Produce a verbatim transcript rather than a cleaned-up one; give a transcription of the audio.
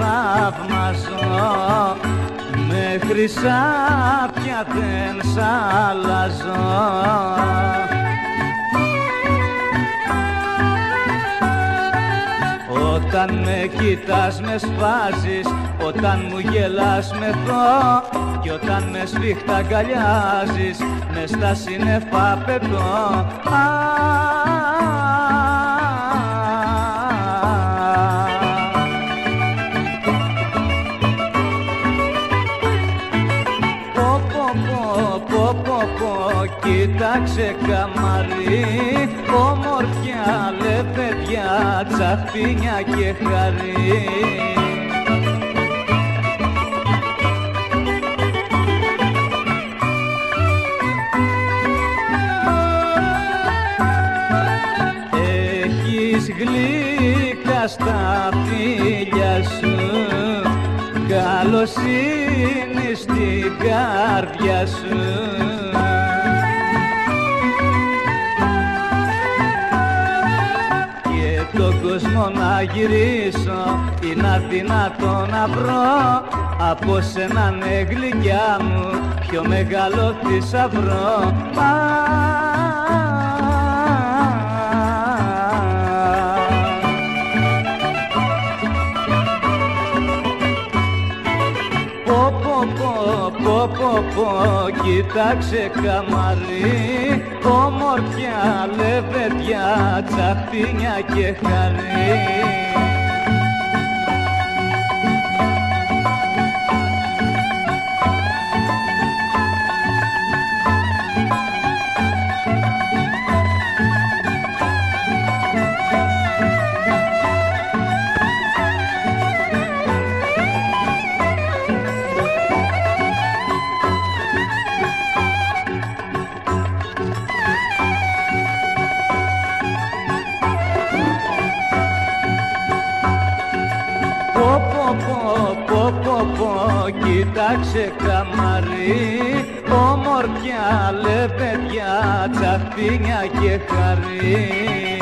θαυμαζώ, με χρυσάπια δεν σ' αλλάζω. Όταν με κοιτάς με σφάζεις, όταν μου γελάς με θώ, κι όταν με σφίχτα αγκαλιάζεις, μες στα σύννεφα πετώ. Κοίταξε καμαρί, ομορφιά, λεβεδιά, τσαχπίνια και χαρί. Έχεις γλυκά στα φίλια σου, καλοσύνη στην καρδιά σου. Τον κόσμο να γυρίσω, είναι δυνατό να βρω από σένα, ναι γλυκιά μου, πιο μεγάλο θησαυρό. Πω πω πω πω πω πω, κοίταξε καμαρί, ομορφιά, λεβεδιά, τσαχπίνια και χαρί. Κοίταξε καμαρί, ομορφιά, λεβεδιά, τσαχπίνια και χαρί.